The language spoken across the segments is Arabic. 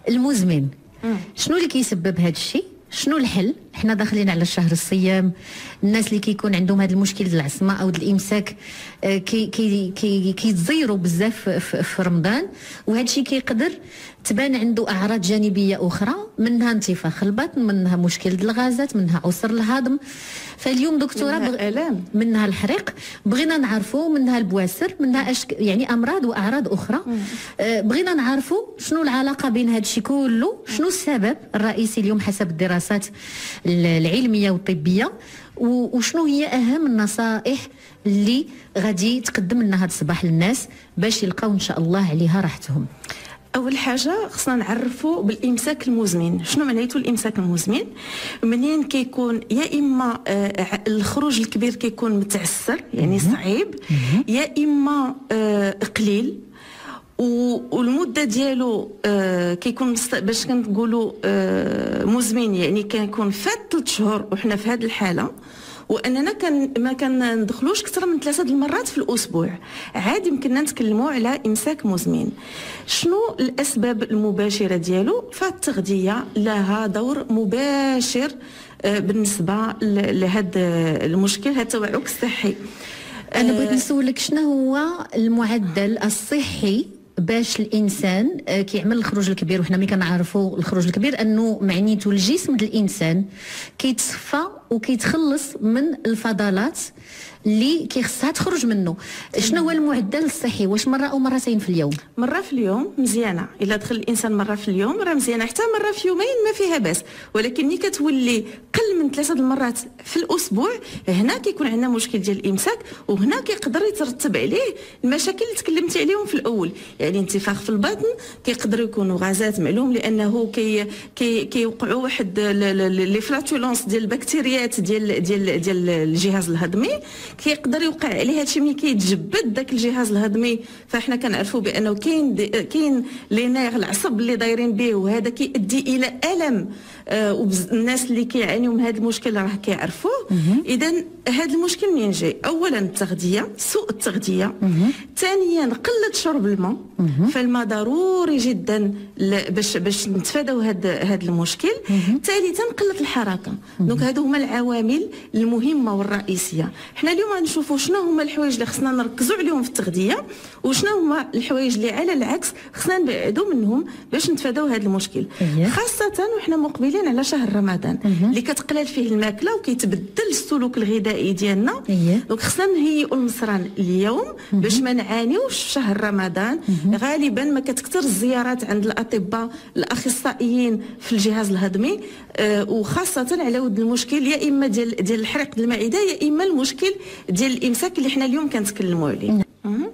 المزمن. شنو اللي كيسبب هذا الشيء؟ شنو الحل؟ احنا داخلين على الشهر الصيام، الناس اللي كيكون عندهم هذا المشكل ديال العصمه او ديال الامساك كيتزيروا بزاف في رمضان، وهذا الشيء كيقدر تبان عنده اعراض جانبيه اخرى، منها انتفاخ البطن، منها مشكل ديال الغازات، منها عسر الهضم. فاليوم دكتوره منها الحريق، بغينا نعرفوا منها البواسر، منها يعني امراض واعراض اخرى. بغينا نعرفوا شنو العلاقه بين هذا الشيء كله، شنو السبب الرئيسي اليوم حسب الدراسات العلميه والطبيه، وشنو هي اهم النصائح اللي غادي تقدم لنا هذا الصباح للناس باش يلقاو ان شاء الله عليها راحتهم. اول حاجه خصنا نعرفوا بالامساك المزمن. شنو معناته الامساك المزمن؟ منين كيكون يا اما الخروج الكبير كيكون متعسر يعني صعيب، يا اما قليل، والمده ديالو كيكون باش كنقولوا مزمن، يعني كيكون فات 3 شهور وحنا في هذه الحاله، واننا ما كندخلوش اكثر من 3 المرات في الاسبوع. عادي يمكننا نتكلموا على امساك مزمن. شنو الاسباب المباشره ديالو؟ فالتغذيه لها دور مباشر بالنسبه لهذا المشكل، هذا التوعك الصحي. انا بغيت نسولك شنو هو المعدل الصحي باش الانسان كيعمل الخروج الكبير؟ وحنا ملي كنعرفوا الخروج الكبير انه معنيته الجسم ديال الانسان كيتصفى وكيتخلص من الفضلات اللي كيخصها تخرج منه. شنو هو المعدل الصحي؟ واش مره او مرتين في اليوم؟ مره في اليوم مزيانه، الا دخل الانسان مره في اليوم راه مزيانه، حتى مره في يومين ما فيها باس، ولكن ملي كتولي قل من 3 المرات في الاسبوع هنا كيكون عندنا مشكل ديال الامساك، وهنا كيقدر يترتب عليه المشاكل اللي تكلمتي عليهم في الاول، يعني انتفاخ في البطن، كيقدروا يكونوا غازات معلوم لانه كيوقعوا واحد لي فلاتولونس ديال البكتيريات ديال الجهاز الهضمي، كيقدر يوقع عليه هادشي ملي كيتجبد داك الجهاز الهضمي. فاحنا كنعرفوا بانه كاين لي نير العصب اللي دايرين به، وهذا كيؤدي الى الم، والناس اللي كيعانيوا من هذا المشكل راه كيعرفوه. اذا هذا المشكل منين جاي؟ اولا التغذيه، سوء التغذيه. ثانيا قله شرب الماء، فالماء ضروري جدا باش نتفاداو هذا المشكل. ثالثا قله الحركه. دونك هادو هما العوامل المهمه والرئيسيه. حنا اليوم غنشوفوا شنو هما الحوايج اللي خصنا نركزوا عليهم في التغذيه، وشنو هما الحوايج اللي على العكس خصنا نبعدوا منهم باش نتفاداو هذا المشكل. خاصه وحنا مقبلين على شهر رمضان اللي كتقلل فيه الماكله وكيتبدل السلوك الغذائي ديالنا. دونك خصنا نهيئوا المصران اليوم باش ما نعانيوش في شهر رمضان. غالبا ما كتكثر الزيارات عند الاطباء الاخصائيين في الجهاز الهضمي، وخاصه على ود المشكل يا اما ديال الحرق ديال المعده، يا اما المشكل ديال الامساك اللي حنا اليوم كنتكلموا عليه.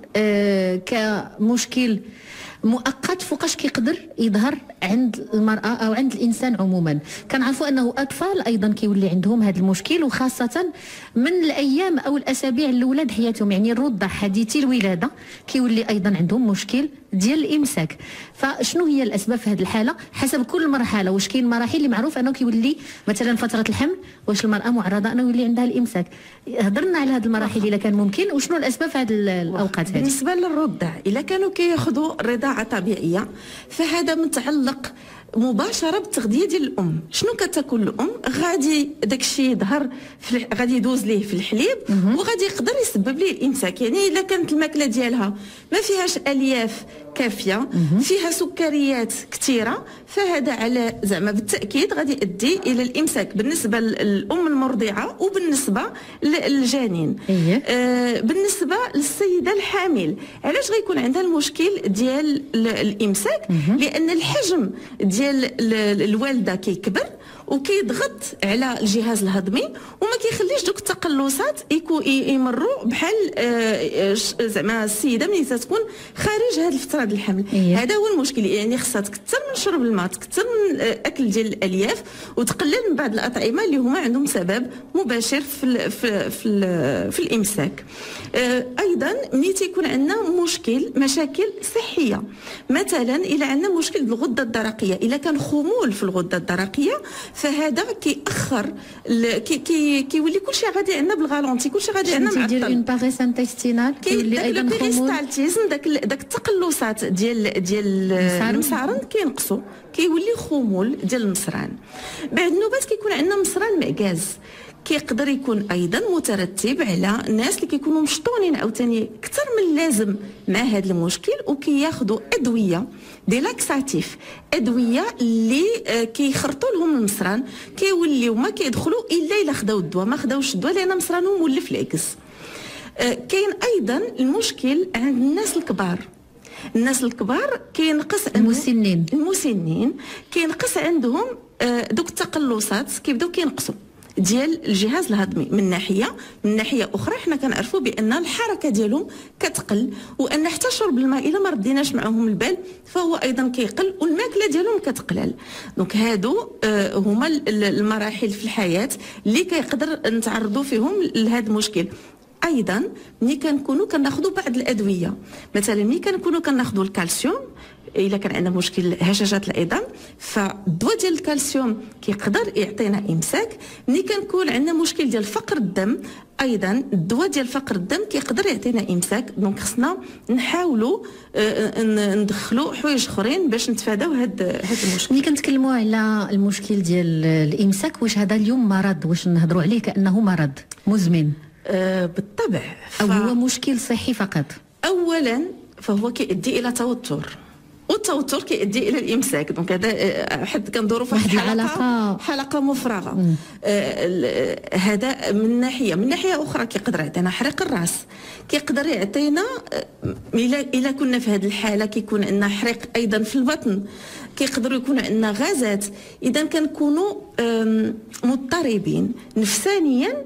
كمشكل مؤقت فوقاش كيقدر يظهر عند المرأة أو عند الإنسان عموما؟ كنعرفوا أنه أطفال أيضا كيولي عندهم هذا المشكل، وخاصة من الأيام أو الأسابيع الأولى د حياتهم، يعني الرضع حديثي الولادة كيولي أيضا عندهم مشكل ديال الإمساك. فشنو هي الأسباب في هذه الحالة حسب كل مرحلة؟ واش كاين مراحل اللي معروف أنه كيولي مثلا فترة الحمل واش المرأة معرضة أنه يولي عندها الإمساك؟ هضرنا على هذه المراحل إذا كان ممكن، وشنو الأسباب في هذه الأوقات هذه؟ بالنسبة للرضع إذا كانوا كياخذوا رضاعة طبيعية فهذا متعلق مباشره بالتغذيه ديال الام. شنو كتاكل الام غادي داكشي يظهر غادي يدوز ليه في الحليب وغادي يقدر يسبب ليه الامساك. يعني الا كانت الماكله ديالها ما فيهاش الياف كافيه، فيها سكريات كثيره، فهذا على زعما بالتاكيد غادي يؤدي الى الامساك بالنسبه للام المرضعه وبالنسبه للجنين. بالنسبه للسيده الحامل علاش غيكون عندها المشكل ديال الامساك؟ لان الحجم ديال الوالده كيكبر وكيضغط على الجهاز الهضمي وما كيخليش دوك التقلصات يمروا بحال زعما السيده ملي تكون خارج هذه الفتره ديال الحمل. هذا هو المشكل. يعني خصها تكثر من شرب الماء، تكثر من اكل ديال الالياف، وتقلل من بعض الاطعمه اللي هما عندهم سبب مباشر في الامساك. ايضا ملي تيكون عندنا مشاكل صحيه، مثلا الا عندنا مشكل بالغده الدرقيه، الا كان خمول في الغده الدرقيه فهذا كيأخر كيولي كلشي غادي عندنا بالغالونتي، كلشي غادي عندنا معطل. كيدير اون باريس انتستينال كيولي ايضا خمول، داك التقلصات ديال المصارن كينقصوا، كيولي خمول ديال المصران. بعد النوبات كيكون عندنا مصران معكاز، كيقدر يكون ايضا مترتب على الناس اللي كيكونوا مشطونين عاوتاني اكثر من اللازم مع هذا المشكل، وكياخذوا ادويه دي لاكساتيف، ادويه اللي كيخرطوا لهم المصران، كيوليو ما كيدخلوا الا خداو الدواء، ما خداوش الدواء لان مصرانهم مولف العكس. كاين ايضا المشكل عند الناس الكبار. الناس الكبار كينقص المسنين كينقص عندهم دوك التقلصات، كيبداو كينقصوا ديال الجهاز الهضمي من ناحيه اخرى. حنا كنعرفوا بان الحركه ديالهم كتقل، وان حتى شرب الماء الا ما رديناش معهم البال فهو ايضا كيقل، والماكله ديالهم كتقلل. دونك هادو هما المراحل في الحياه اللي كيقدر نتعرضوا فيهم لهذا المشكل. ايضا ملي كنكونوا كناخذوا بعض الادويه، مثلا ملي كنكونوا كناخذوا الكالسيوم، الا كان عندنا مشكل هشاشات العظام فالدواء ديال الكالسيوم كيقدر يعطينا امساك. ملي كنكون عندنا مشكل ديال فقر الدم، ايضا الدواء ديال فقر الدم كيقدر يعطينا امساك. دونك خصنا نحاولوا ندخلوا حوايج اخرين باش نتفاداو هذا المشكل. ملي كنتكلموا على المشكل ديال الامساك، واش هذا اليوم مرض، واش نهضروا عليه كانه مرض مزمن؟ بالطبع. او هو مشكل صحي فقط؟ اولا فهو كيؤدي الى توتر، والتوتر كيؤدي الى الامساك. دونك هذا حد كندوروا في واحد حلقه مفرغه. هذا من ناحيه اخرى كيقدر يعطينا حرق الراس، كيقدر يعطينا الا كنا في هذه الحاله كيكون عندنا حريق ايضا في البطن، كيقدر يكون عندنا غازات. اذا كنكونوا مضطربين نفسانيا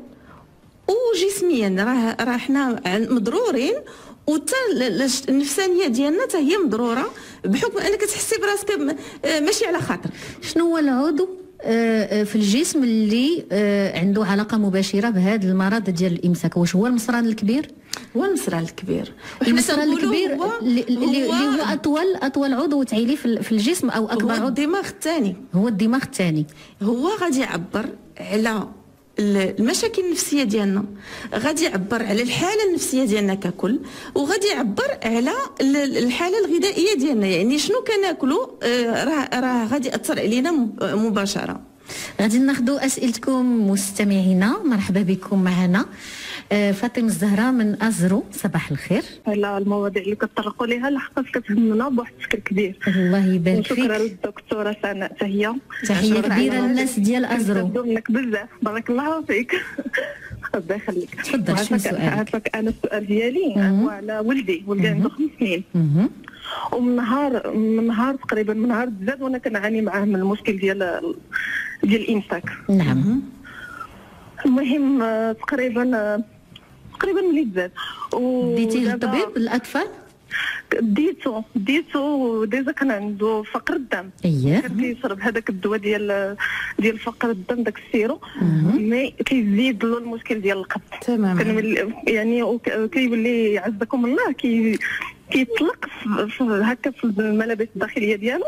وجسميا، راه حنا مضرورين، وتا النفسانيه ديالنا حتى هي مضروره بحكم انك تحسي براسك ماشي على خاطرك. شنو هو العضو في الجسم اللي عنده علاقه مباشره بهذا المرض ديال الامساك؟ واش هو المصران الكبير؟ هو المصران الكبير. المصران الكبير اللي هو اطول عضو تعيلي في الجسم، او اكبر عضو؟ هو الدماغ الثاني. هو الدماغ الثاني، هو غادي يعبر على المشاكل النفسيه ديالنا، غادي يعبر على الحاله النفسيه ديالنا ككل، وغادي يعبر على الحاله الغذائيه ديالنا. يعني شنو كناكلوا راه غادي ياثر علينا مباشره. غادي ناخذوا اسئلتكم مستمعينا. مرحبا بكم معنا. فاطمه الزهراء من ازرو، صباح الخير. لا، المواضيع اللي كتطرقوا ليها لحقاش كتهمنا بواحد الشكل كبير. الله يبارك فيك. شكرا للدكتوره سناء، تحيه كبيره للناس ديال ازرو. منك بزاف، بارك الله فيك. الله يخليك. تفضل. شنو سؤالك؟ عارفك انا السؤال ديالي هو على ولدي عنده 5 سنين. ومن نهار تقريبا من نهار زاد وانا كنعاني معاه من المشكل ديال الامساك. نعم. المهم تقريبا ملي زاد ديتيه للطبيب الاطفال؟ ديتو ديجا كان عنده فقر الدم. كان كيشرب هذاك الدواء ديال فقر الدم، داك السيرو، مي كيزيد له المشكل ديال القبض تماما. يعني كيولي عزكم الله كيطلق هكا في الملابس الداخليه ديالو،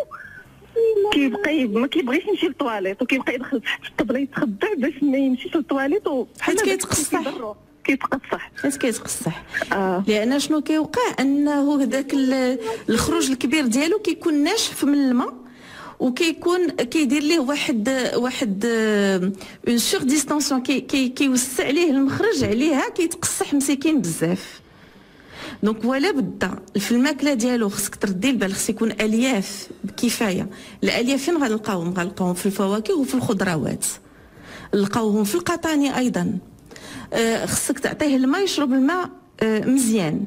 كيبقى ما كيبغيش يمشي للطواليت، وكيبقى يدخل تحت الطبله يتخدع باش ما يمشيش للطواليت، حيت كيتقصح. حيت كيتقصح. لان شنو كيوقع انه داك الخروج الكبير ديالو كيكون ناشف من الماء، وكيكون كيدير ليه واحد اون سور ديستونسيون، كيوسع ليه المخرج عليها، كيتقصح مسكين بزاف. دونك ولا بد في الماكله ديالو خصك تردي البال، خص يكون الياف بكفايه. الالياف فين غنلقاوهم في الفواكه وفي الخضروات، نلقاوهم في القطاني ايضا. خصك تعطيه الماء، يشرب الماء مزيان.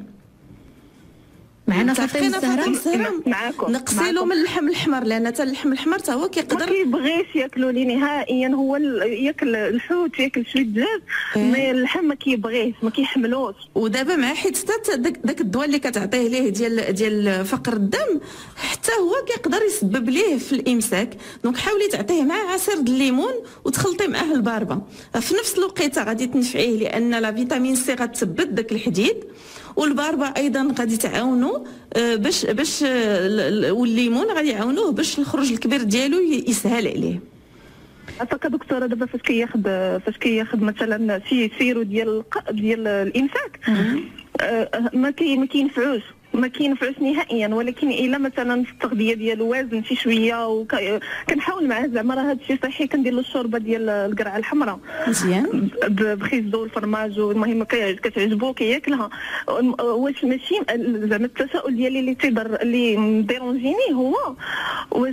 معنا فاطمه الزهراء. نقصيلو من اللحم الحمر، لان حتى اللحم الحمر حتى هو كيقدر ما كيبغيش ياكلو لي نهائيا. هو ياكل الحوت، ياكل شويه الدجاج، مي اللحم ما كيبغيش، ما كيحملوش. ودابا مع حيت حتى داك الدواء اللي كتعطيه ليه ديال فقر الدم حتى هو كيقدر يسبب ليه في الامساك. دونك حاولي تعطيه مع عصير الليمون وتخلطي معاه الباربه في نفس الوقيته، غادي تنفعيه لان لا فيتامين سي غتثبت داك الحديد، والباربه ايضا غادي تعاونوا باش والليمون غادي يعاونوه باش الخروج الكبير ديالو يسهل عليه. عطاك دكتوره دابا فاش كياخذ مثلا سيرو ديال الامساك ما كينفعوش نهائيا. ولكن الا مثلا في التغذيه ديالو وازن شي شويه كنحاول معاه زعما راه هذا الشيء صحي، كندير له الشوربه ديال القرعه الحمراء مزيان بخيزو والفرماج، المهم كتعجبو كياكلها. واش ماشي زعما التساؤل ديالي اللي مديرونجيني هو واش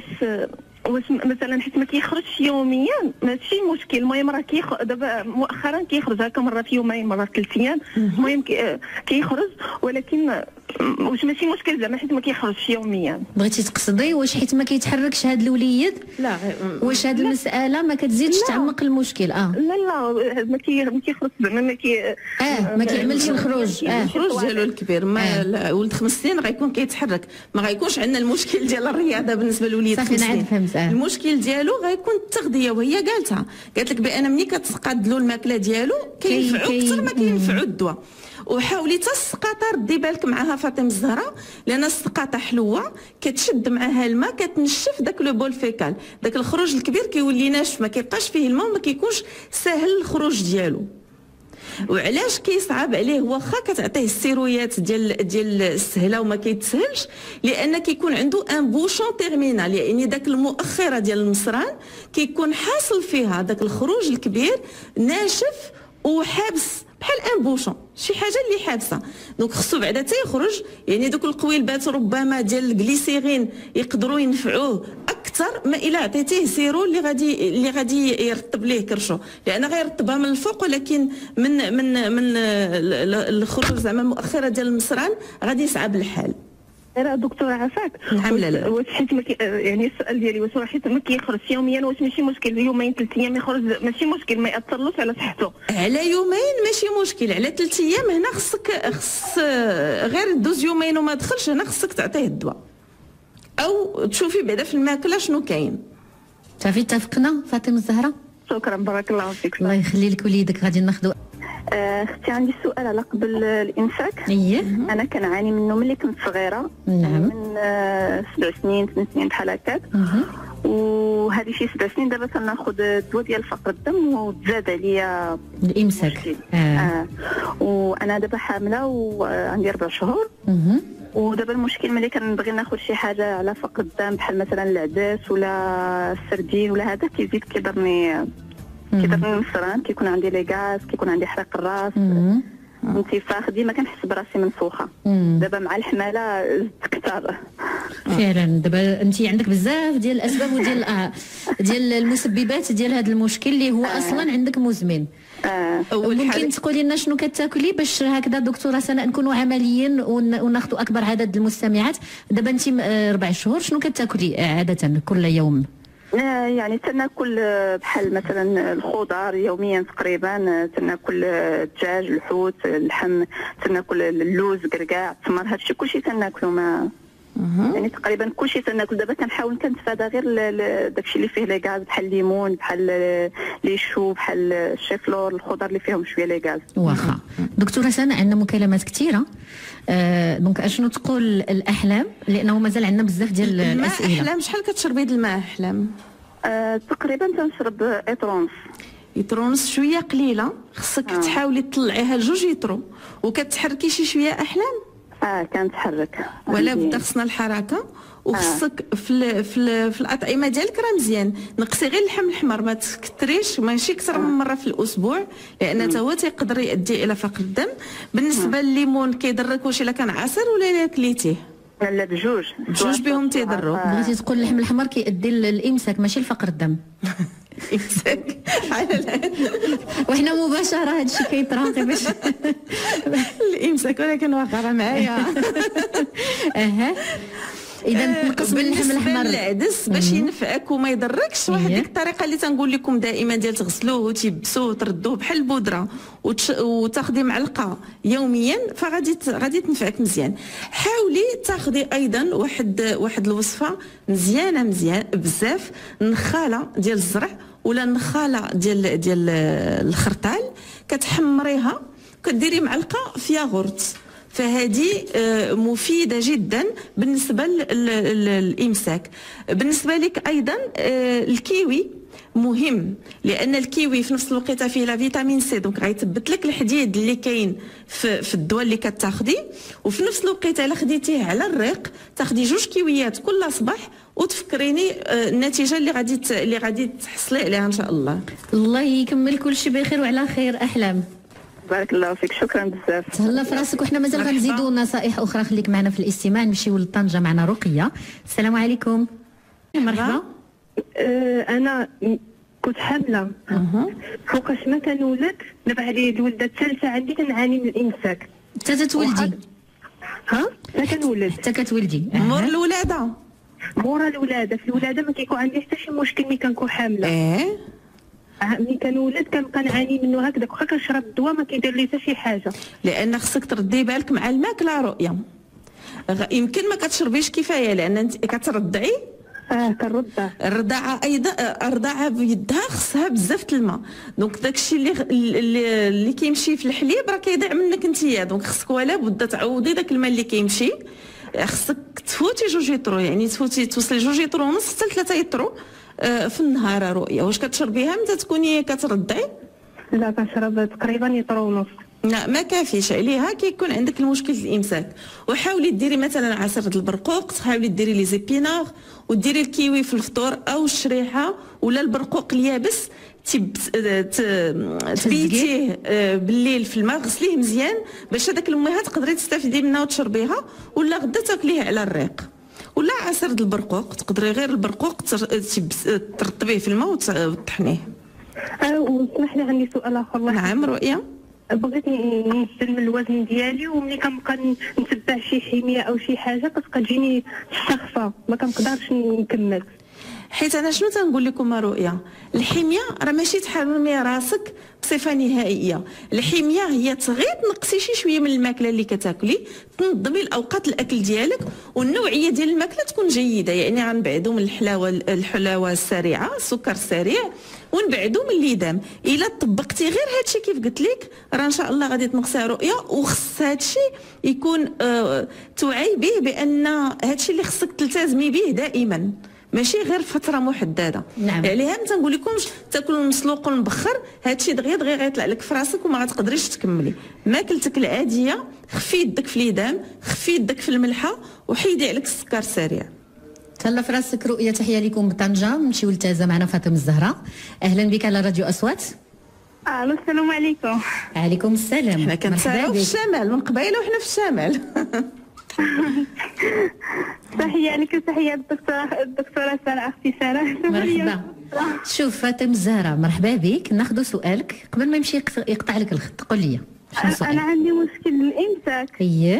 مثلا حيت ما كيخرجش يوميا ماشي مشكل. المهم راه دابا مؤخرا كيخرج هكا مره في يومين مره في 3 ايام، المهم كيخرج، ولكن واش ماشي مشكل زعما حيت ما كيخرجش يوميا. بغيتي تقصدي واش حيت ما كيتحركش هاد الوليد؟ لا واش هاد المساله ما كتزيدش تعمق المشكل؟ لا ما كيخرج زعما ما كيعملش الخروج. الخروج ديالو الكبير ما ولد 5 سنين غيكون كيتحرك، ما غيكونش عندنا المشكل ديال الرياضه بالنسبه لوليد 5 سنين. المشكل ديالو غيكون التغذيه، وهي قالت لك بان ملي كتقاد له الماكله ديالو كينفعو اكثر ما كينفعو الدواء. وحاولي حتى السقاطه ردي بالك معها فاطمه الزهراء، لان السقاطه حلوه كتشد معها الماء كتنشف داك لو بول فيكال، داك الخروج الكبير كيولي ناشف ما كيبقاش فيه الماء وما كيكونش ساهل الخروج ديالو. وعلاش كيصعب عليه واخا كتعطيه السيرويات ديال السهله وما كيتسهلش؟ لان كيكون عنده ان بوشون تيرمينال، يعني داك المؤخره ديال المصران كيكون حاصل فيها داك الخروج الكبير ناشف وحابس بحال ان بوشون، شي حاجه اللي حابسه. دونك خصو بعدا تيخرج، يعني دوك القويلبات ربما ديال الجليسيرين يقدروا ينفعوه اكثر ما الا عطيتيه سيرو اللي غادي يرطب ليه كرشو، لان غيرطبها من الفوق، ولكن من الخروج زعما المؤخره ديال المصران غادي يصعب الحال. راه دكتوره عافاك. نعم. لا واش حيت يعني السؤال ديالي واش حيت ما كيخرج يوميا واش ماشي مشكل؟ يومين 3 ايام يخرج ماشي مشكل، ما ياثرلوش على صحته. على يومين ماشي مشكل، على 3 ايام هنا خص غير دوز يومين وما دخلش، هنا خصك تعطيه الدواء او تشوفي بعدا في الماكله شنو كاين. صافي اتفقنا فاطمه الزهراء. شكرا بارك الله فيك. الله يخلي لك وليدك. غادي ناخذ اختي عندي سؤال على قبل الامساك. انا كنعاني منه ملي كنت صغيره. نعم. من 7 سنين 8 سنين بحال هكاك. وهذه شي 7 سنين دابا كناخذ الدواء ديال فقر الدم وتزاد عليا الامساك. وانا دابا حامله وعندي 4 شهور. ودابا المشكل ملي كنبغي ناخذ شي حاجه على فقر الدم بحال مثلا العدس ولا السردين ولا هذا كيزيد كيضرني المصران، كيكون عندي لي غاز، كيكون عندي حرق الراس، انتفاخ، ديما كنحس براسي منفوخه. دابا مع الحماله زدت كثر فعلا. دابا انت عندك بزاف ديال الاسباب وديال المسببات ديال هذا المشكل اللي هو اصلا عندك مزمن. ممكن تقولي لنا شنو كتاكلي باش هكذا دكتوره سناء نكونوا عمليين وناخذوا اكبر عدد المستمعات؟ دابا انت 4 شهور شنو كتاكلي عاده كل يوم؟ يعني تناكل بحال مثلا الخضار يوميا تقريبا، تناكل الدجاج، الحوت، اللحم، تناكل اللوز، قرقاع، التمر، هادشي كلشي تناكلو. ما يعني تقريبا كلشي تناكل. دابا كنحاول كنتفادى غير داكشي اللي فيه لي غاز بحال الليمون، بحال لي شو، بحال الشيفلور، الخضر اللي فيهم شويه لي غاز. واخا دكتوره سناء عندنا مكالمات كثيره، دونك اشنو تقول الاحلام؟ لانه مازال عندنا بزاف ديال الاسئله. احلام شحال كتشربي د الماء احلام؟ تقريبا تنشرب يترونس شويه قليله، خصك تحاولي تطلعيها ل2 يترو وكتحركي شويه احلام. كنتحرك ولا بدا خصنا الحركه. وخصك في الاطعمه ديالك راه مزيان نقصي غير اللحم الاحمر، ما تكثريش، ماشي اكثر من مره في الاسبوع، لان حتى هو تيقدر يؤدي الى فقر الدم. بالنسبه لليمون كيضرك واش الا كان عصير ولا الا كليتيه؟ لا بجوج بهم تيضروا. بغيتي تقول اللحم الاحمر كيؤدي للامساك ماشي لفقر الدم؟ امساك وحنا مباشره هادشي كيطرا باش الامساك، ولكن واقع راه معايا. اذا تنقص من اللحم الاحمر. العدس باش ينفعك وما يضركش، واحد ديك الطريقه اللي تنقول لكم دائما ديال تغسلوه وتيبسوه وتردوه بحال البودره وتاخدي معلقه يوميا، فغادي تنفعك مزيان. حاولي تاخدي ايضا واحد الوصفه مزيان بزاف، النخاله ديال الزرع ولا النخاله ديال الخرطال، كتحمريها كديري معلقه في ياغورت فهذه مفيده جدا بالنسبه للامساك. بالنسبه لك ايضا الكيوي مهم، لان الكيوي في نفس الوقت فيه لا فيتامين سي، دونك غيثبت لك الحديد اللي كاين في الدواء اللي كتاخدي، وفي نفس الوقت الا خديتيه على الريق تاخدي 2 كيويات كل صباح وتفكريني النتيجه اللي غادي تحصلي عليها ان شاء الله. الله يكمل كل شيء بخير وعلى خير. احلام، بارك الله فيك، شكرا بزاف. تهلا في راسك. وحنا مازال غنزيدوا نصائح اخرى. خليك معنا في الاستماع. نمشيو لطنجه، معنا رقيه. السلام عليكم. مرحبا. انا كنت حامله فوقاش ما كنولد، دابا هذه الولده الثالثه عندي كنعاني من الامساك. حتى تتولدي؟ ما كنولد حتى كتولدي مور الولاده؟ مورا الولاده. في الولاده ما كيكون عندي حتى شي مشكل ملي كنكون حامله. ملي كنولد كنبقى نعاني منه هكذاك، واخا كنشرب الدواء ما كيدير لي حتى شي حاجه. لان خصك تردي بالك مع الماكله. رؤيه يمكن ما كتشربيش كفايه لان انت كترضعي. كنرضع. الرضاعه ايضا، الرضاعه بيدها خصها بزاف الماء، دونك داكشي اللي كيمشي في الحليب راه كيضيع منك نتيا، دونك خصك ولا بد تعوضي داك الماء اللي كيمشي. خصك تفوتي 2 لتر، يعني توصلي 2 لتر ونص حتى 3 لتر في النهار. رؤيه واش كتشربيها متى تكوني كترضعي؟ لا كنشرب تقريبا لتر ونص. لا ما كافيش عليها، كيكون عندك المشكل الامساك. وحاولي ديري مثلا عصير البرقوق، تحاولي ديري لي زيبينار، وديري الكيوي في الفطور او الشريحه ولا البرقوق اليابس، تبيتيه بالليل في الماء، غسليه مزيان باش هذاك المياه تقدري تستافدي منها وتشربيها، ولا غدا تاكليه على الريق. ولا عصير البرقوق، تقدري غير البرقوق ترطبيه في الماء وتطحنيه. واسمح لي عندي سؤال اخر. نعم رؤيه. بغيت ننزل من الوزن ديالي، وملي كنبقى نتبع شي حميه او شي حاجه كتبقى تجيني الشخفه، ما كنقدرش نكمل. حيت انا شنو تنقول لكم رؤيه، الحميه راه ماشي تحرمي راسك بصفه نهائيه. الحميه هي تغير تنقصي شي شويه من الماكله اللي كتاكلي، تنظمي الاوقات الاكل ديالك، والنوعيه ديال الماكله تكون جيده. يعني غنبعدوا من الحلاوه السريعه، السكر السريع، ونبعدوا من الليدام. الا طبقتي غير هادشي كيف قلت لك راه ان شاء الله غادي تنقصي رؤيه. وخص هادشي يكون توعي به بان هادشي اللي خصك تلتزمي به دائما، ماشي غير فتره محدده. نعم. عليها ما تنقول لكمش تاكلوا المسلوق والمبخر، هادشي دغيا غيطلع لك في راسك وما غتقدريش تكملي. ماكلتك العاديه، خفي يدك في اليدام، خفي يدك في الملحه، وحيدي عليك السكر السريع. تهلا في راسك رؤيه. تحيه لكم بطنجه. نمشيو لتازه معنا فاطمه الزهراء. اهلا بك على راديو اصوات. السلام عليكم. عليكم السلام. حنا كنتساعدوا في الشمال من قبيله وحنا في الشمال. تحيه لك وتحيه الدكتوره ساره اختي ساره. مرحبا. شوف فاطمه الزهراء، مرحبا بك. ناخذ سؤالك قبل ما يمشي يقطع لك الخط. قول لي شنو السؤال؟ انا عندي مشكل الامساك. اييه.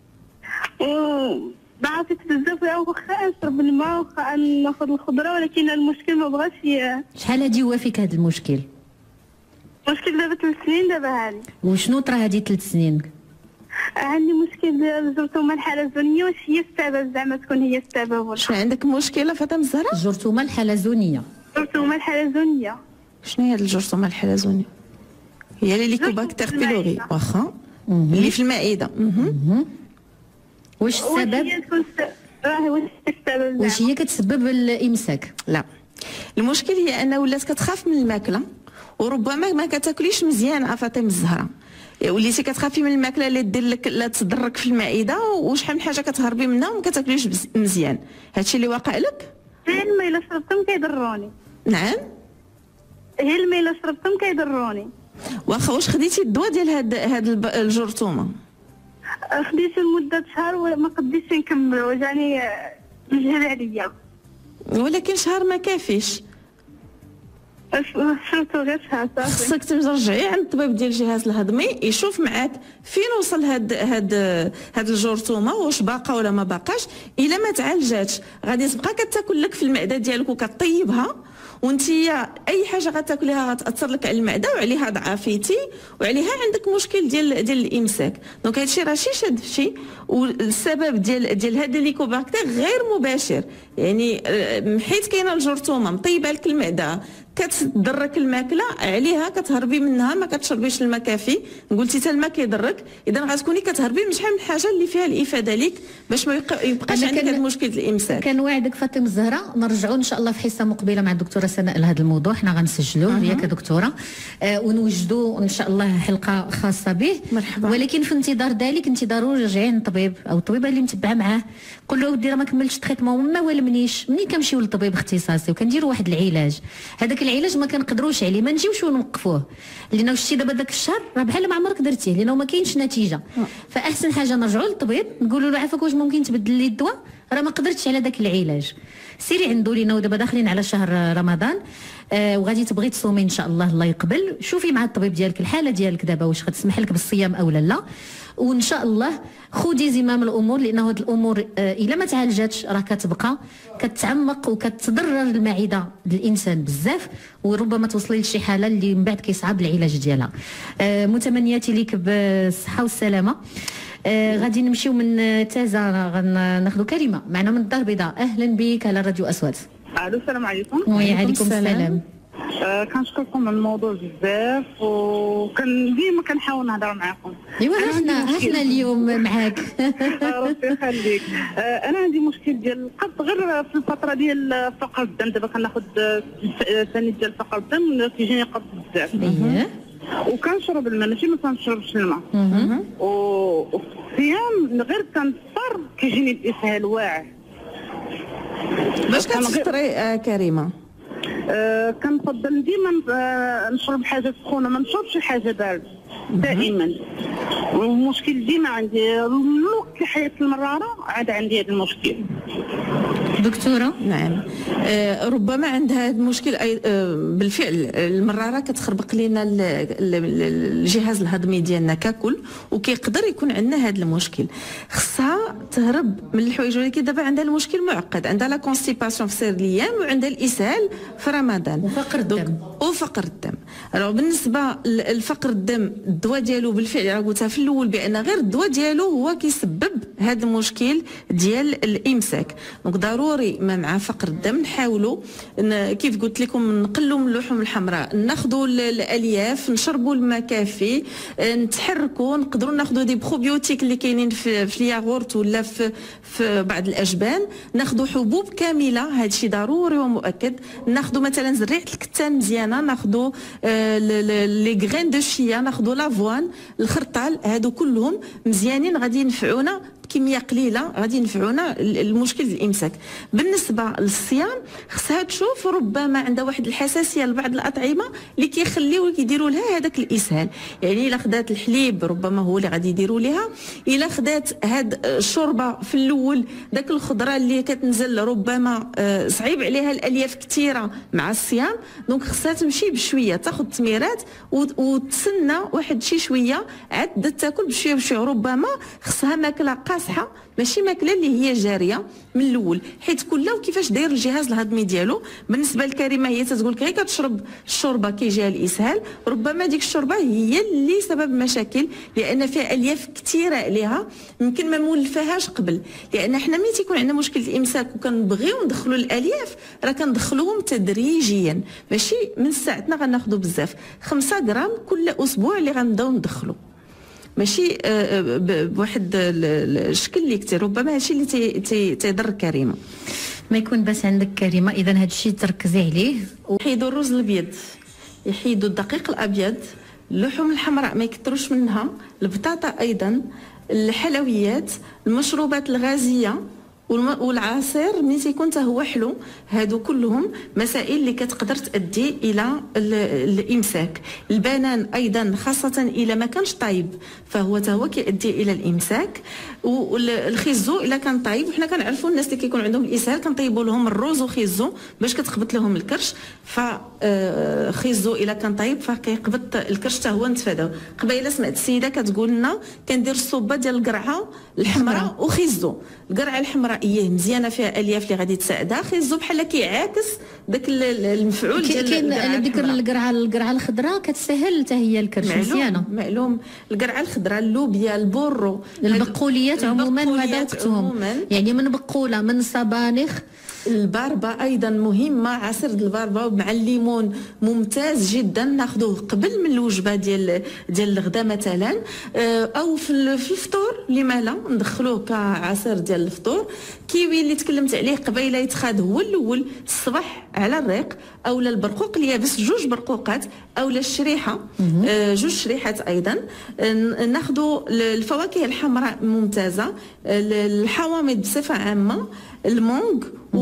ضعفت بزاف، واخا نشرب الماء واخا ناخذ الخضره، ولكن المشكل ما بغاش. شحال هادي هو فيك هذا المشكل؟ مشكل دابا 3 سنين دابا هادي. وشنو طرا هادي 3 سنين؟ عندي مشكل الجرثومه الحلزونيه. واش هي السبب؟ زعما تكون هي السبب ولا شنو عندك مشكله فاطمه الزهراء؟ الجرثومه الحلزونيه. الجرثومه الحلزونيه شنو هي الجرثومه الحلزونيه؟ هي الليكوباكتير بيلوري واخا اللي في المعده. واش السبب؟ واش السبب؟ واش هي كتسبب الامساك؟ لا، المشكل هي ان ولات كتخاف من الماكله، وربما ما كتاكليش مزيان. فاطمه الزهراء وليتي كتخافي من الماكله اللي دير لك لا تضرك في المعده، وشحال من حاجه كتهربي منها وما كتاكليش مزيان. هادشي اللي واقع لك؟ غير الماء الا شربتهم كيضروني. نعم، غير الماء الا شربتهم كيضروني. واخا واش خديتي الدواء ديال هاد الجرثومه؟ خديته لمده شهر وما قديتش نكمل، وجاني مجهد عليا. ولكن شهر ما كافيش، شربتو غير شهر صافي. خصك ترجعي عند الطبيب ديال الجهاز الهضمي يشوف معاك فين وصل هاد الجرثومه، واش باقا ولا ما باقاش. الا ما تعالجاتش غادي تبقى كتاكل لك في المعده ديالك وكطيبها، وانت اي حاجه غتاكليها غتاثر لك على المعده وعليها ضعافيتي وعليها عندك مشكل ديال الامساك. دونك هادشي راه شي شاد في شي، والسبب ديال هذا الليكوباكتير غير مباشر، يعني حيت كاينه الجرثومه مطيبه لك المعده كتضرك الماكله عليها كتهربي منها، ما كتشربيش الماء كافي، قلتي حتى الماء كيضرك، اذا غتكوني كتهربي من شحال من حاجه اللي فيها الافاده ليك باش ما يبقاش عندك هذا المشكل الامساك. كنوعدك فاطمه الزهراء نرجعوا ان شاء الله في حصه مقبله مع الدكتوره سناء لهذا الموضوع، حنا غنسجلوه هي كدكتوره ونوجدوا ان شاء الله حلقه خاصه به. مرحبا. ولكن في انتظار ذلك انت ضروري رجعي عند الطبيب او الطبيبه اللي متبعه معاه، قول له ودي راه ما كملتش التريتمون ما والمنيش. ملي كنمشيو للطبيب اختصاصي وكنديروا واحد العلاج، هذاك العلاج ما كنقدروش عليه، ما نجيوش ونوقفوه، لانه شتي دابا داك الشهر راه بحال ما عمرك درتيه، لانه ما كاينش نتيجه. فاحسن حاجه نرجعوا للطبيب نقولوا له عافاك واش ممكن تبدل لي الدواء، راه ما قدرتش على داك العلاج، سيري عنده لينا دابا داخلين على شهر رمضان وغادي تبغي تصومي ان شاء الله، الله يقبل. شوفي مع الطبيب ديالك الحاله ديالك دابا واش غتسمح لك بالصيام او لا، وان شاء الله خذي زمام الامور، لانه هاد الامور الا ما تعالجاتش راه كتبقى كتعمق وكتضرر المعده الانسان بزاف، وربما توصلي لشي حاله اللي من بعد كيصعب العلاج ديالها. متمنياتي ليك بالصحه والسلامه. غادي نمشيو من تازا غناخذوا كريمه معنا من الدار البيضاء. اهلا بك على راديو اسود. الو السلام عليكم. وعليكم السلام. كنشكركم على الموضوع بزاف، ديما كنحاول نهضر معكم. ايوا احنا اليوم معاك. ربي يخليك. انا عندي مشكل ديال القبض غير في الفتره ديال فقر الدم، دابا كناخذ ثاني ديال فقر الدم كيجيني قبض بزاف. وكنشرب الماء، ماشي ما كنشربش الماء. والصيام غير كنفطر كيجيني الاسهال واعر. باش كتفطري كريمه؟ كنفضل ديما نشرب حاجه سخونه، ما نشربش حاجه بارده دائما. والمشكل ديما عندي الوقت اللي حيت المراره عاد عندي هذا المشكل. دكتوره نعم، ربما عندها هذا المشكل بالفعل. المراره كتخربق لنا الجهاز الهضمي ديالنا ككل، وكيقدر يكون عندنا هذا المشكل. خصها تهرب من الحوايج، ولكن دابا عندها المشكل معقد، عندها لا كونستيباسيون في سير الايام، وعندها الاسهال في رمضان وفقر الدم. وفقر الدم. بالنسبه لفقر الدم الدواء ديالو بالفعل راه قلتها في الاول بان غير الدواء ديالو هو كيسبب هذا المشكل ديال الامساك. دونك ضروري مع فقر الدم نحاولوا كيف قلت لكم نقلوا من اللحوم الحمراء، ناخذوا الالياف، نشربوا الماء كافي، نتحركوا، نقدروا ناخذوا دي بروبيوتيك اللي كاينين في الياغورت ولا في بعض الاجبان، ناخذوا حبوب كامله، هذا الشيء ضروري ومؤكد. ناخذوا مثلا زريعه الكتان مزيانه، ناخذوا لي غرين دو شيا، ناخذوا لافوان، الخرطال، هادو كلهم مزيانين غادي ينفعونا بكميه قليله، غادي ينفعونا المشكل الامساك. بالنسبه للصيام خصها تشوف ربما عندها واحد الحساسيه لبعض الاطعمه اللي كيخليو يديروا لها هذاك الاسهال. يعني الا خدات الحليب ربما هو اللي غادي يديروا لها، الا خدات هاد الشوربه في الاول داك الخضره اللي كتنزل ربما صعيب عليها الالياف كثيره مع الصيام. دونك خصها تمشي بشويه، تاخذ تميرات وتسنى واحد شي شويه عاد تاكل بشويه بشويه. ربما خصها ماكله قاصحه، ماشي ماكله اللي هي جاريه من الاول، حيت كل وكيفاش داير الجهاز الهضمي ديالو. بالنسبه لكريمه هي تتقول لك غير كتشرب الشوربه كيجيها الاسهال، ربما ديك الشوربه هي اللي سبب مشاكل، لان فيها الياف كثيره عليها يمكن ما مولفاهاش قبل. لان حنا ملي تيكون عندنا مشكل الامساك وكنبغيو ندخلوا الالياف راه كندخلوهم تدريجيا، ماشي من ساعتنا غناخذوا بزاف. 5 غرام كل اسبوع اللي غنبداو ندخلوا، ماشي بواحد الشكل اللي كثير. ربما هادشي اللي تيضر كريمه. ما يكون بس عندك كريمه، اذا هادشي تركزي عليه. يحيدوا الرز الابيض، يحيدوا الدقيق الابيض، اللحوم الحمراء ما يكثروش منها، البطاطا ايضا، الحلويات، المشروبات الغازيه والعصير ملي تيكون حتى هو حلو. هادو كلهم مسائل اللي كتقدر تؤدي الى الامساك. البنان ايضا خاصه الا ما كانش طايب فهو حتى هو كيؤدي الى الامساك. والخيزو الا كان طايب، وحنا كنعرفوا الناس اللي كيكون عندهم الاسهال كنطيبوا لهم الروز وخيزو باش كتقبط لهم الكرش. فخيزو الا كان طايب فكيقبط الكرش حتى هو نتفاداو. قبيله سمعت السيده كتقول لنا كندير الصوبه ديال القرعه الحمراء وخيزو. القرعه الحمراء مزيانه فيها الياف اللي غادي تساعدها، خيزو بحال كيعاكس داك المفعول ديال كاين على ذكر القرعه الخضراء كتسهل حتى هي الكرش مزيانه. معلوم القرعه الخضراء، اللوبيا، البورو، البقوليات عموما وهذا وقتهم، يعني من بقوله من صبانخ. الباربه ايضا مهمه، عصير الباربه مع الليمون ممتاز جدا، ناخذوه قبل من الوجبه ديال الغداء مثلا، او في الفطور لما لا ندخلوه كعصير ديال الفطور. كيوي اللي تكلمت عليه قبيله يتخاد هو الاول الصباح على الريق، اولا البرقوق اليابس 2 برقوقات، اولا الشريحه 2 شريحات ايضا. ناخذوا الفواكه الحمراء ممتازه، الحوامض بصفه عامه، المونغ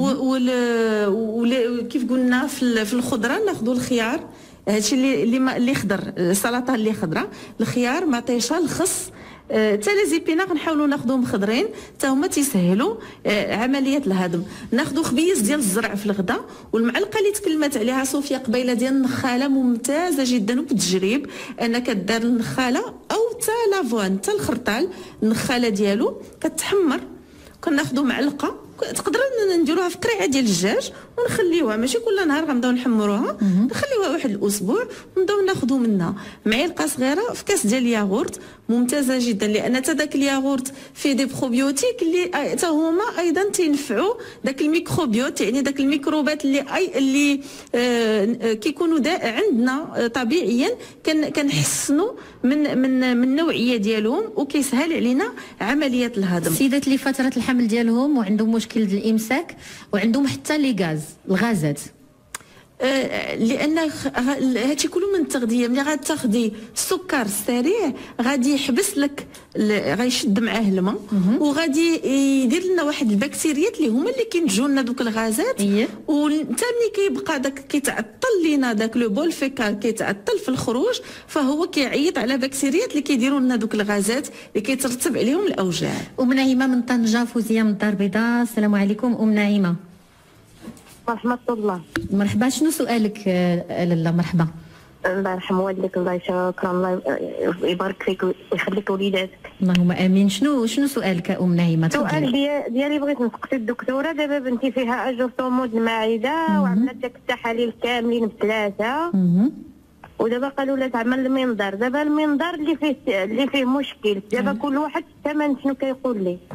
كيف قلنا في الخضره ناخذوا الخيار، هادشي اللي خضر، السلطه اللي خضراء، الخيار، مطيشه، الخس، حتى لي زيبيناغ نحاولوا ناخذوهم خضرين حتى هما تيسهلوا عمليه الهضم. ناخذوا خبيز ديال الزرع في الغداء، والمعلقه اللي تكلمت عليها صوفيا قبيله ديال النخاله ممتازه جدا وبالتجريب، انا كدار النخاله او حتى لافوان حتى الخرطال، النخاله ديالو كتحمر، كناخذوا معلقه، تقدر نديروها في قريعه ديال الدجاج ونخليوها، ماشي كل نهار غنبداو نحمروها، نخليوها واحد الاسبوع ونبداو ناخذوا منها معلقه صغيره في كاس ديال الياغورت، ممتازه جدا، لان حتى داك الياغورت فيه دي بروبيوتيك اللي حتى هما ايضا تينفعوا داك الميكروبيوت، يعني داك الميكروبات اللي كيكونوا عندنا طبيعيا كنحسنوا من النوعيه ديالهم، وكيسهل علينا عمليه الهضم. السيدات اللي فتره الحمل ديالهم وعندهم مشكل ديال الامساك وعندهم حتى لي الغازات، لان هادشي كله من التغذيه. ملي غتاخدي السكر السريع غادي يحبس لك، غيشد معاه الماء، وغادي يدير لنا واحد البكتيريات اللي هما اللي كينتجوا لنا دوك الغازات، وانت ملي كيبقى داك كيتعطل لينا داك لو بول فيكال كيتعطل في الخروج، فهو كيعيط على بكتيريات اللي كيديروا لنا دوك الغازات اللي كيترتب عليهم الاوجاع. ام نعيمه من طنجه، فوزيه من الدار البيضاء. السلام عليكم ام نعيمه. رحمة الله. مرحبا، شنو سؤالك لاله؟ مرحبا. الله يرحم والديك، الله شكرا، الله يبارك فيك ويخليك وليداتك. اللهم امين. شنو سؤالك ام نعيمه؟ السؤال ديالي بغيت نسقسي الدكتوره. دابا بنتي فيها اجرثومود المعده وعملت داك التحاليل كاملين ب3، ودابا قالوا لها تعمل المنظار. دابا المنظار اللي فيه مشكل، دابا كل واحد الثمن شنو كيقول لي؟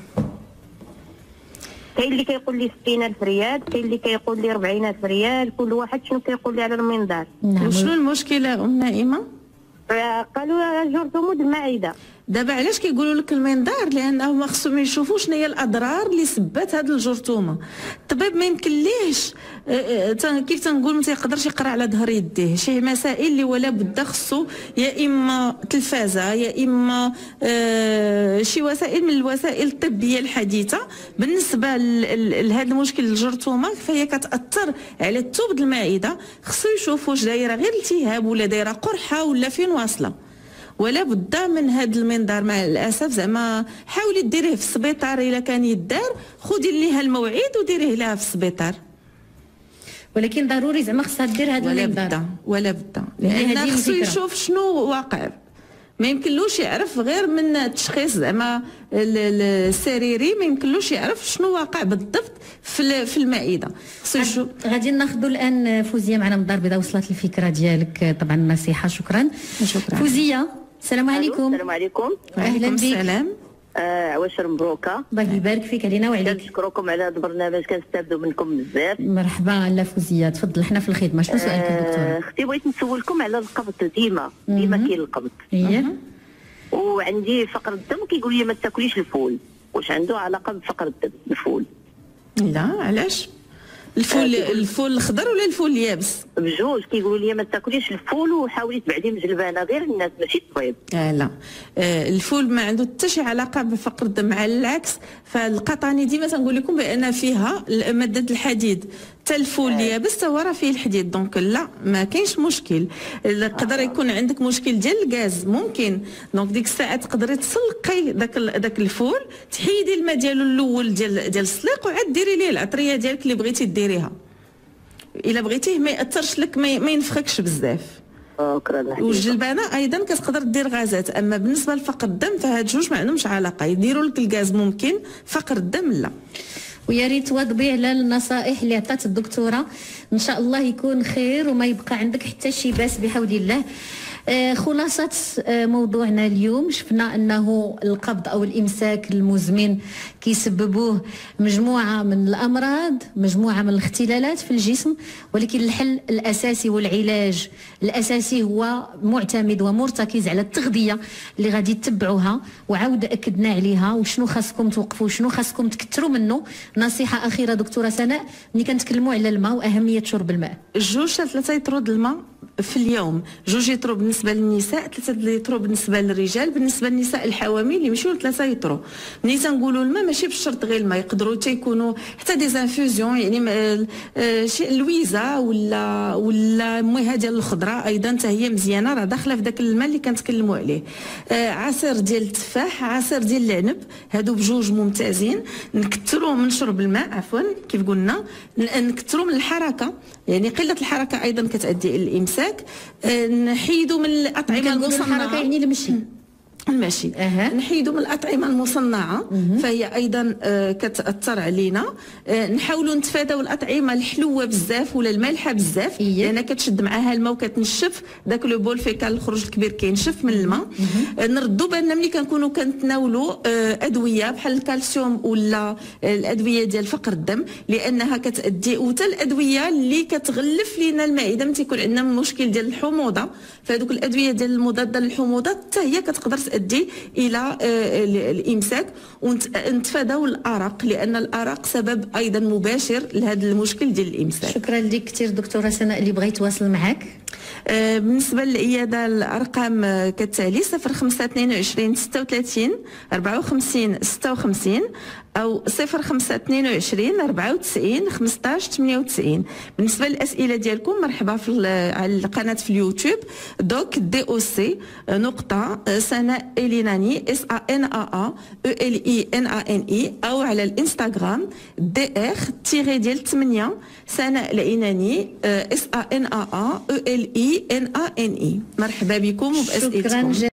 كاين اللي كيقول لي 60,000 ريال، كاين اللي كيقول لي 40,000 ريال، كل واحد شنو كيقول لي على المنظار. وشنو المشكله ام نعيمه؟ قالوا جرثومود المعده. دابا علاش كيقولوا لك المنظار؟ لانه خصهم يشوفوا شنو هي الاضرار اللي سبات هذه الجرثومه. الطبيب ما يمكنليش كيف تنقول ما تيقدرش يقرا على ظهر يديه، شي مسائل اللي ولا بد خصو يا اما تلفازه يا اما شي وسائل من الوسائل الطبيه الحديثه. بالنسبه لهذا المشكل الجرثومه فهي كتاثر على الثوب المعده، خصو يشوفوا واش دايره غير التهاب ولا دايره قرحه ولا فين واصله، ولا بد من هذا المنظار. مع الاسف زعما حاولي ديريه في السبيطار، الا كان يدار خدي ليها الموعد وديريه لها في السبيطار، ولكن ضروري زعما خصها دير هذا المنظار. ولا بد لان خصو يشوف شنو واقع، ما يمكنلوش يعرف غير من التشخيص زعما السريري، ما يمكنلوش يعرف شنو واقع بالضبط في المعده. غادي ناخذوا الان فوزيه معنا من الدار البيضاء. وصلت الفكره ديالك طبعا، نصيحه. شكرا فوزيه. السلام عليكم. السلام عليكم. اهلا بك. السلام. عواشر مبروكه. الله يبارك فيك علينا وعليك. كنشكركم على هذا البرنامج، كنستافدوا منكم بزاف. مرحبا لا فوزيه، تفضل، حنا في الخدمه. شنو سؤالك الدكتوره؟ اختي بغيت نسولكم على القبض. ديما كاين القبض. وعندي فقر الدم، كيقول لي ما تاكليش الفول. واش عنده علاقه بفقر الدم الفول؟ لا، علاش؟ الفول الخضر ولا الفول اليابس؟ بجوج. كيقولوا لي ما تاكليش الفول وحاولي تبعدي من جلبانه غير الناس ماشي الطبيب. لا، الفول ما عنده حتى شي علاقه بفقر الدم، على العكس. فالقطاني ديما تنقول لكم بان فيها ماده الحديد، حتى الفول اليابس هو راه فيه الحديد، دونك لا ما كاينش مشكل. يقدر يكون عندك مشكل ديال الغاز ممكن، دونك ديك الساعه تقدري تسلقي داك الفول، تحيدي الماء ديالو الاول ديال السليق، وعاد ديري ليه العطريه ديالك اللي بغيتي ديريها. الا بغيتيه ما ياثرش لك، ما ينفخكش بزاف. والجلبانه ايضا كتقدر دير غازات. اما بالنسبه لفقر الدم فهاد جوج ما عندهمش علاقه، يديروا لك الغاز ممكن، فقر الدم لا. ويا ريت تواظبي على النصائح اللي عطات الدكتوره، ان شاء الله يكون خير وما يبقى عندك حتى شي باس بحول الله. خلاصة موضوعنا اليوم، شفنا أنه القبض أو الإمساك المزمن كيسببوه مجموعة من الأمراض، مجموعة من الاختلالات في الجسم، ولكن الحل الأساسي والعلاج الأساسي هو معتمد ومرتكز على التغذية اللي غادي تتبعوها، وعاود أكدنا عليها وشنو خاصكم توقفوا وشنو خاصكم تكثروا منه. نصيحة أخيرة دكتورة سناء، ملي كنتكلموا على الماء وأهمية شرب الماء. 2-3 لتر د الماء في اليوم، 2 لتر بالنسبه للنساء، 3 لتر بالنسبه للرجال. بالنسبه للنساء الحوامل اللي يمشيو ل 3 لتر. ملي تنقولوا الماء ماشي بالشرط غير الماء، يقدروا تيكونوا حتى دي زانفوزيون، يعني شي اللويزه ولا المياه ديال الخضره ايضا حتى هي مزيانه، راه داخله في داك الماء اللي كنتكلموا عليه. عصير ديال التفاح، عصير ديال العنب، هادو بجوج ممتازين. نكثروا من شرب الماء، عفوا كيف قلنا، نكثروا من الحركه، يعني قله الحركه ايضا كتؤدي الى الامساك. نحيدوا من الاطعمه المصنعه، الحركه يعني المشي، نحيدوا من الاطعمه المصنعه فهي ايضا كتاثر علينا. نحاولوا نتفاداو الاطعمه الحلوه بزاف ولا المالحه بزاف، لان كتشد معاها الماء وكتنشف داك لو بول فيكال، الخروج الكبير كينشف من الماء. نردوا بالنا ملي كنكونوا كنتناولوا ادويه بحال الكالسيوم ولا الادويه ديال فقر الدم، لانها كتادي، وتا الادويه اللي كتغلف لينا المعده ملي تيكون عندنا مشكل ديال الحموضه، فهذوك الادويه ديال المضاده للحموضه حتى هي كتقدر تؤدي الى الامساك. ونتفاداو الارق، لان الارق سبب ايضا مباشر لهذا المشكل ديال الامساك. شكرا لك كثير دكتوره سناء. اللي بغى يتواصل معك بالنسبه للعياده الارقام كالتالي: 0522 36 54 56 أو 0522 94 15 98. بالنسبة للأسئلة ديالكم مرحبا على القناة في اليوتيوب دوك DOC نقطة سناء إليناني SANAA ELINANI، أو على الانستغرام DR-8 سناء الإليناني SANAA ELINANI. مرحبا بكم وبأسئلتكم.